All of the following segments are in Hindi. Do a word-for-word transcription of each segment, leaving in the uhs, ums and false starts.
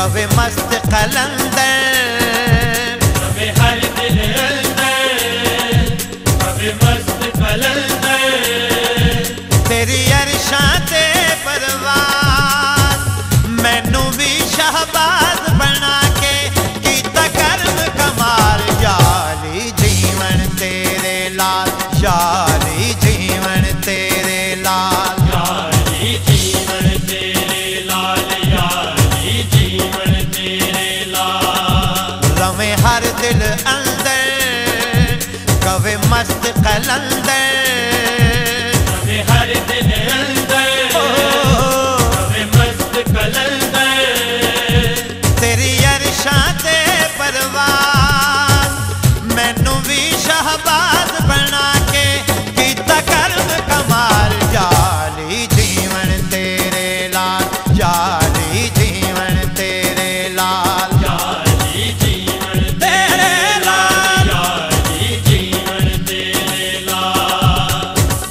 कवे मस्त कलंदर, कवे हर दिल अंदर, कवे मस्त कलंदर। तेरी अरशां ते परवाज़ मैनू भी शहबाज बना के कीता कर्म कमाल। यारी जीवन तेरे लाल, यारी जीवन तेरे लाल, यारी जीवन तेरे लाल, यारी जीवन तेरे लाल। रवे हर दिल अंदर कवे मस्त कलंदर, कवे हर दिल अंदर, कवे मस्त कलंदर। तेरी अरशां ते परवाज़ मैनू भी शहबाज बना के कीता कर्म कमाल। जाली जीवन तेरे लाल, जाली जीवन तेरे लाल, यारी जीवन तेरे लाल। यारी जीवन तेरे लाल।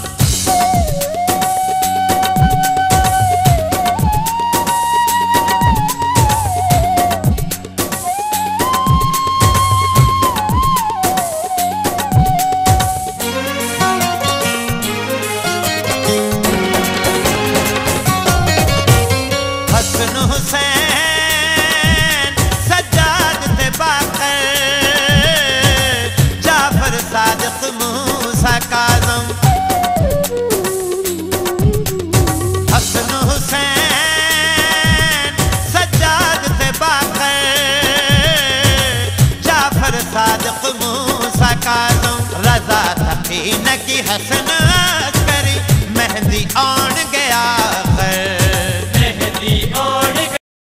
हसन हुसैन सज्जाद ते बाकर, जाफर सादिक मूसा काज़म। हसन हुसैन सज्जाद ते बाकर, जाफर सादिक मूसा काज़म। रज़ा तकी न की हसन अस्करी मेहंदी आउणगे